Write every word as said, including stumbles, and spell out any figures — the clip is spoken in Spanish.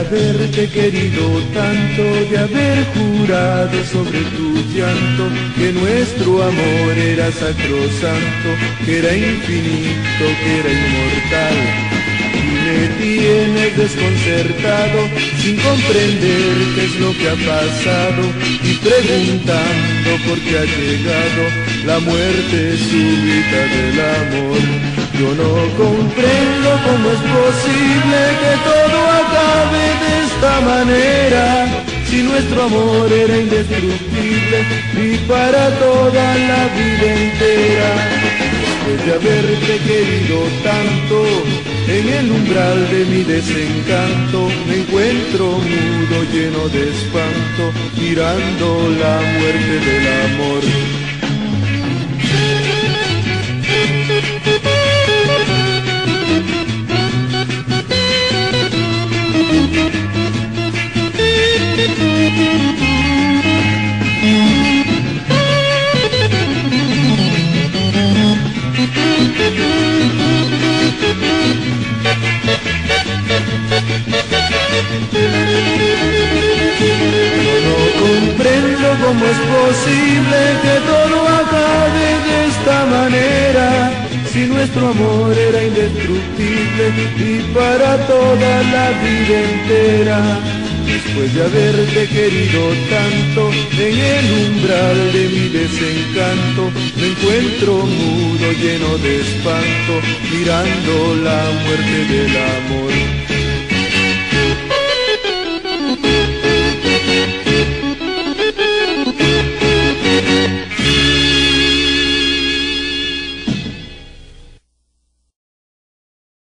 haberte querido tanto, de haber jurado sobre tu llanto que nuestro amor era sacrosanto, que era infinito, que era inmortal. Y me tienes desconcertado, sin comprender qué es lo que ha pasado, y preguntando por qué ha llegado la muerte súbita del amor. Yo no comprendo cómo es posible que todo acabe de esta manera, si nuestro amor era indestructible y para toda la vida entera. Después de haberte querido tanto, en el umbral de mi desencanto me encuentro mudo, lleno de espanto, mirando la muerte del amor. No comprendo cómo es posible que todo acabe de esta manera, si nuestro amor era indestructible y para toda la vida entera. Después de haberte querido tanto, en el umbral de mi desencanto me encuentro mudo, lleno de espanto, mirando la muerte del amor.